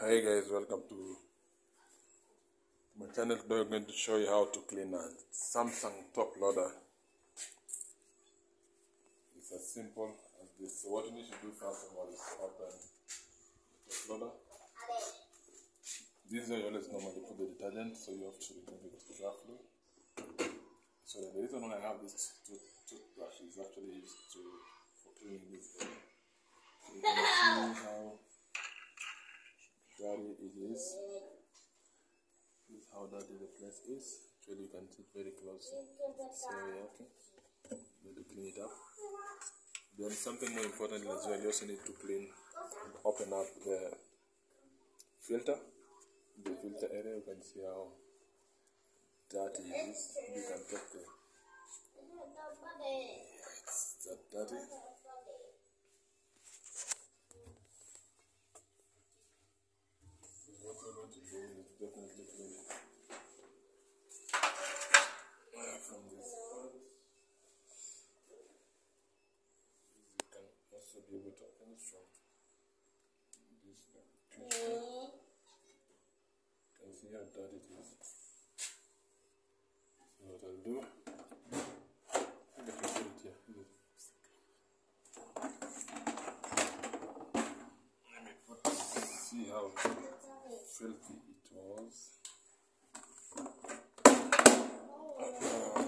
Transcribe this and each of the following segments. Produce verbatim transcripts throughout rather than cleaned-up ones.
Hey guys, welcome to my channel. Today I'm going to show you how to clean a Samsung top loader. It's as simple as this. So what you need to do first of all is open the top loader. This is where you always normally put the detergent, so you have to remove it carefully. So the reason why I have this tooth toothbrush is actually used to for cleaning this area. So you can see how dirty it is. This is how dirty the place is. Actually, you can see it very closely. So yeah, okay. Need to clean it up. Then something more important as well, you also need to clean and open up the filter. The filter area, you can see how dirty it is. You can take the yeah, it's that dirty. What we're going to do is definitely clean it uh, from this part. You can also be able to open it from this twist. You can see how dirty it is. So what I'll do, I think I can put it here. Let me put, see how filthy it was. Uh,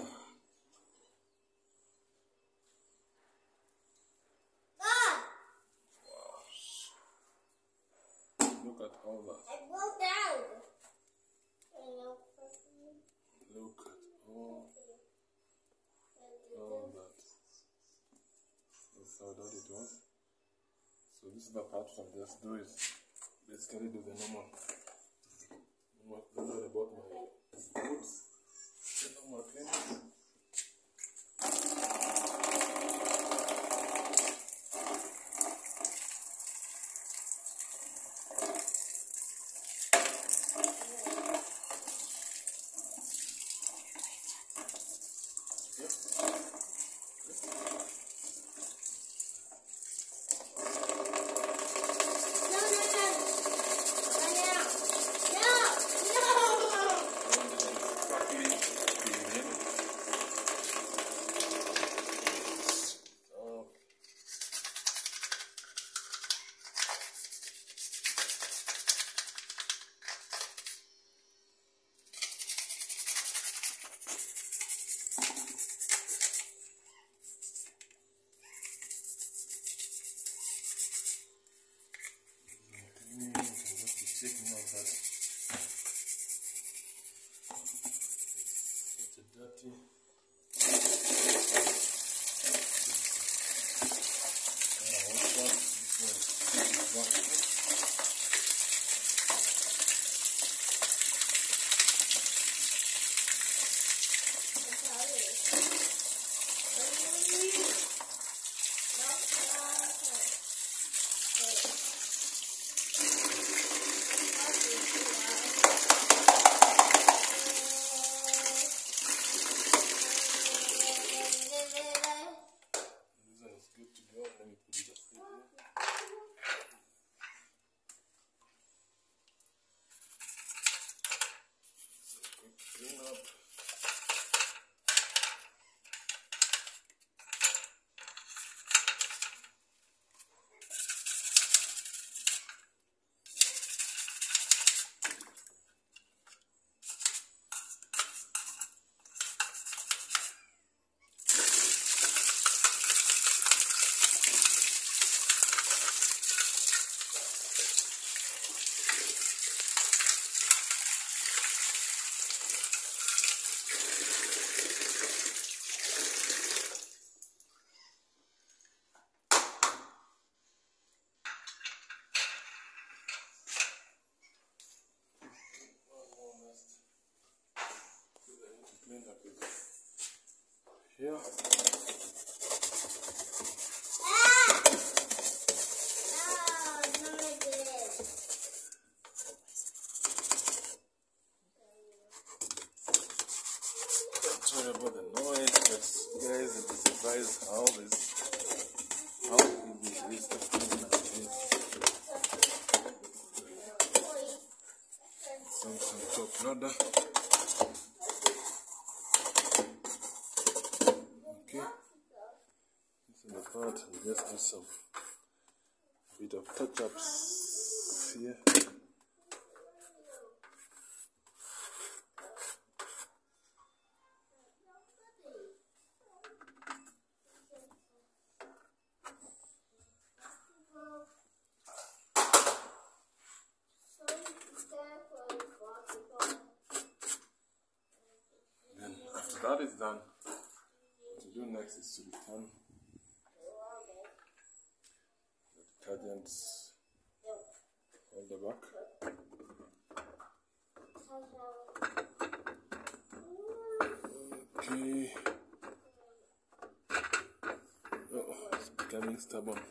look at all that. Look at all, all that. That's how dirty it was. So this is the part I'll just do is basically do the normal. What about my foods? The normal cleaning. Taking out that such a dirty and I wash that before it's washed. Here. Sorry about the noise, but guys, it is surprised how this how easy it is to clean like this. another. Okay, this is the part. We just do some bit of touch-ups here. Then after that is done, what to do next is to return the detergents on the back. Okay. Oh, it's becoming stubborn.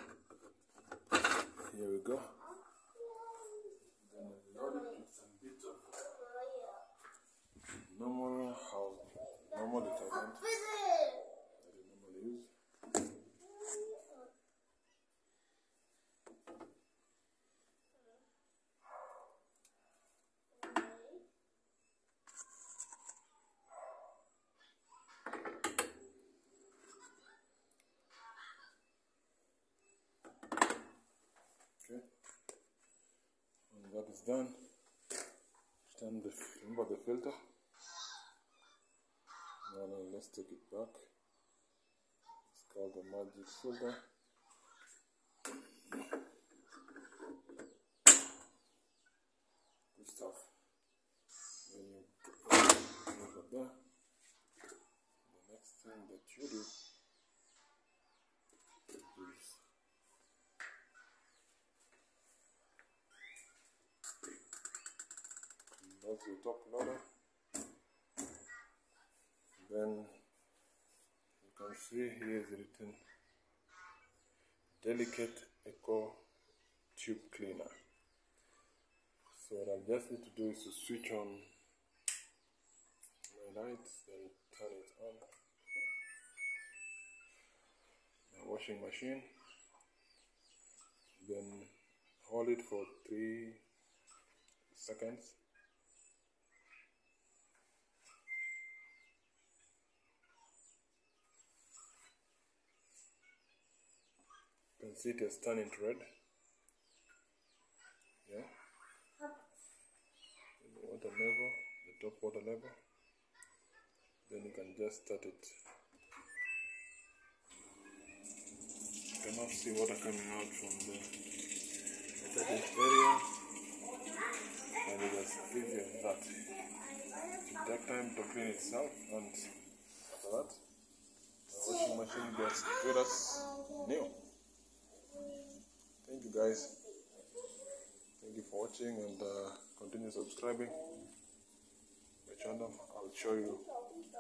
Here we go. Then I load it with some bit of normal, how normal detergent that you normally use. Okay, when that is done, turn the remember the filter. Now let's take it back. It's called the magic filter. Good stuff. Then you move it there. The next thing that you do is close the top loader. Then you can see here is written delicate eco tube cleaner. So what I just need to do is to switch on my lights, then turn it on. My washing machine, then hold it for three seconds. You can see it has turned into red. Yeah. The water level, the top water level. Then you can just start it. You cannot see water coming out from the detergent area, and it just gives you that. It takes time to clean itself, and after that, the washing machine gets good as new. Thank you guys. Thank you for watching, and uh, continue subscribing my channel. I'll show you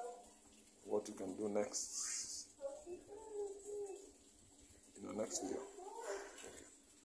what you can do next in the next video.